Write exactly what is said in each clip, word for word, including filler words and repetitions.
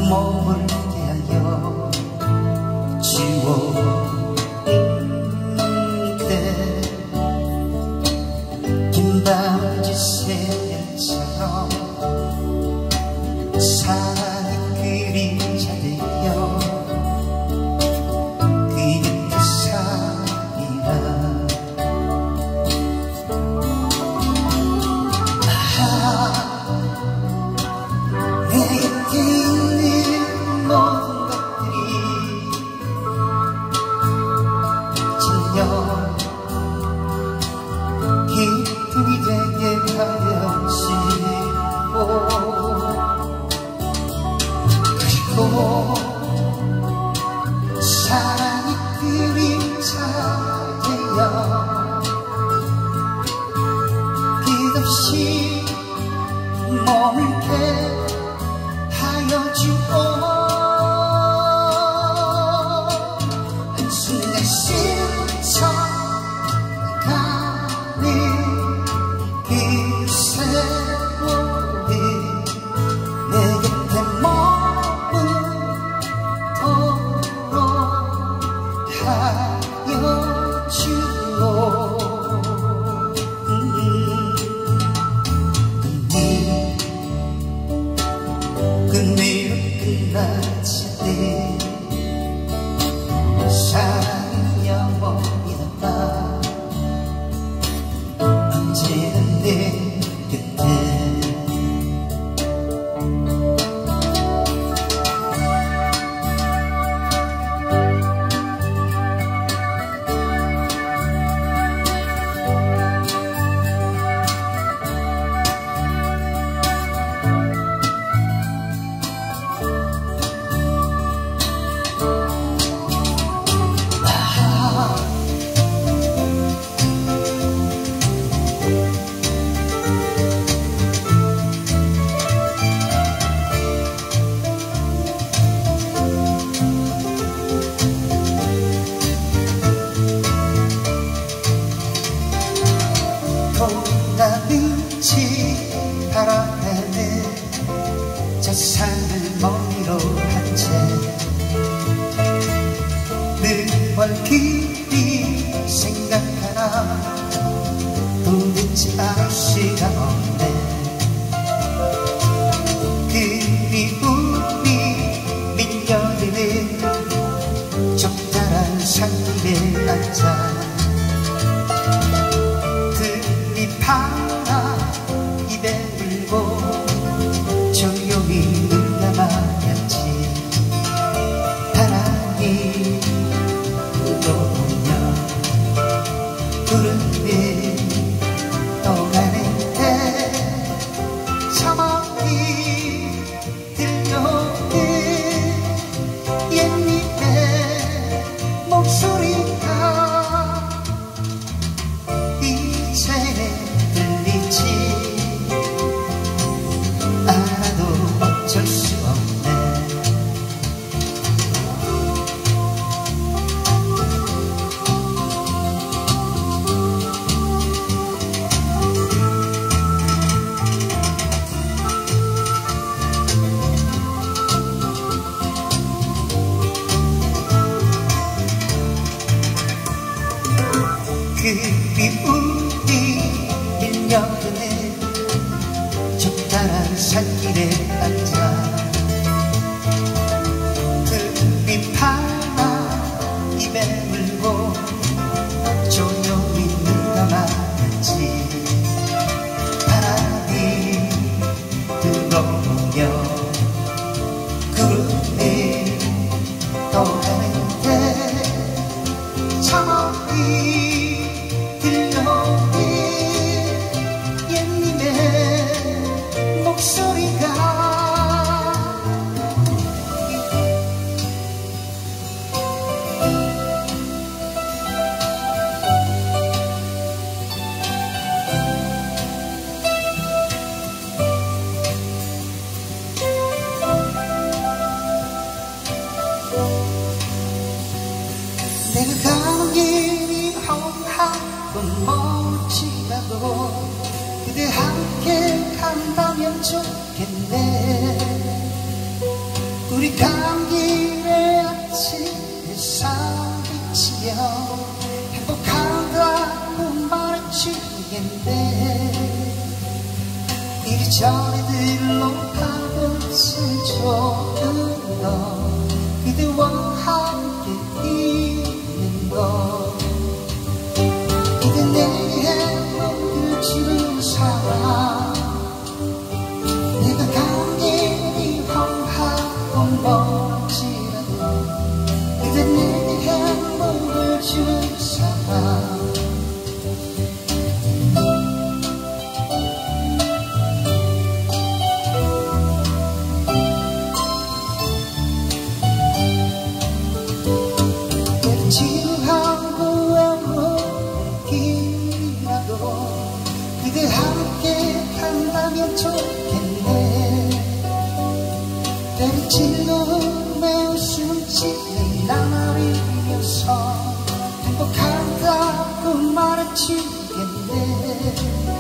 몸을 대하여 지웠는데 긴 바지 새별처럼 사랑이 그림자 되어 그 곁에 살리라. 아, 내 곁에 있는 모든 것들이 진정 기쁨이 되게 하여지고, 그리고 사랑이 그림자 되어 끝없이 머물게 하여 주고, 한순간 스쳐가는 그 세월이 내 곁에 머무도록 하여 주오. 끝내로 끝나지 않는 사랑은 영원이란다. 언제나 내 곁에 나는지 바라는 저 산을 머리로 한 채 늘 멀길이 생각하나 도대체 알 수가 없네. 그리움이 밀려드는 적당한 산길에 앉아 하나 입에 물고 조용히 눈 감아야지. 바람이 불어오며 구름이 떠가는데 저먼이 들려오는 옛님의 목소리가 이제 알아도 어쩔 수 없네. 그리움이 밀려드는 적당한 산길에 앉아 그 하나 입에 물고 조용히 눈 감아야지. 바람이 불어오며 구름이 떠가는데 저먼이 들려오는 옛님의 목소리가 내가 가는 길이 험하고 멀지라도 그대 함께 간다면 좋겠네. 우리 내게 가는 길에 아침 햇살 비치며 행복하다고 말해주겠네. 이리저리 들러가던 제일 좋은 너 그대와 함께 있는 것. 그대 내게 행복을 주는 사람. 내가 가는 길이 험하고 멀지라도 그대 내게 행복을 주는 사람. 지루하고 외로운 길이라도 그대 함께 한다면 좋겠네. 때로 즐거움에 웃음짓는 나날이면서 행복하다고 말해주겠네.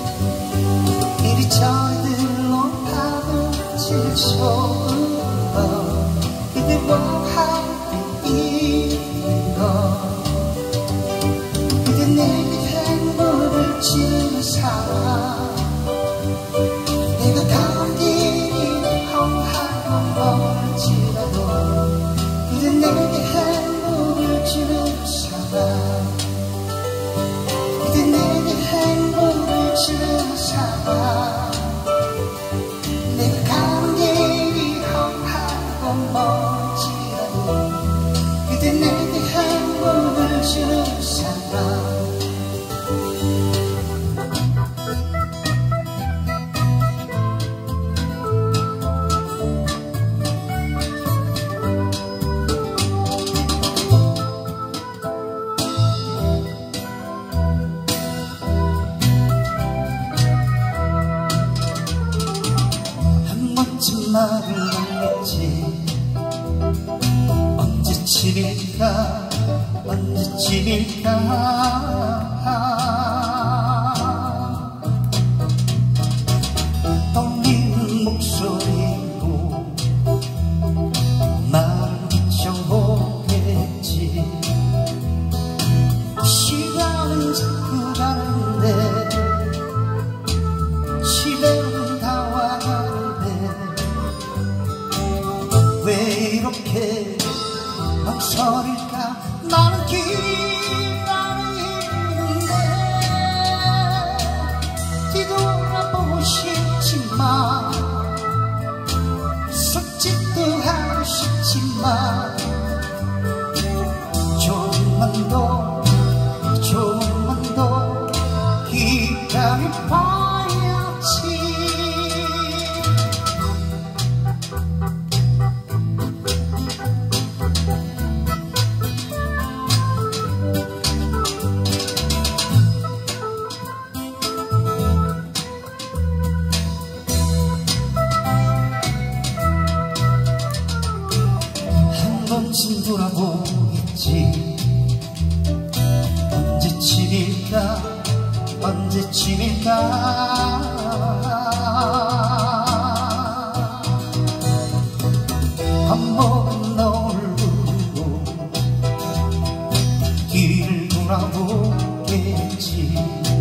이리저리 들러가도 제일 좋은 것 그대와 함께 있는 것. 그대 내게 행복을 주는 사람. 내가 가는 길이 험하고 멀지라도 그대 내게 행복을 주는 사람. 그대 내게 행복을 주는 사람. 내가 가는 길이 험하고 멀지라도 그대 내게 행복을 주는 사람. 한 번쯤 말을 남겼지. 언제쯤일까 언제쯤일까. 떨리는 목소리로 말을 비춰보겠지. 시간은 자꾸 가는데 집에는 다 와가는데 왜 이렇게 망설일까. 나는 기다리는데 뒤돌아보고 싶지만 솔직도 하고 싶지만 조금만 더 조금만 더 기다려봐야지. 한 번쯤 돌아보겠지. 언제쯤일까 언제쯤일까. 한 번 너를 부르고 뒤를 돌아보겠지.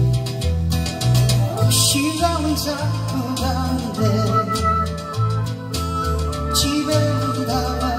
시간은 자꾸 가는데 집에는 다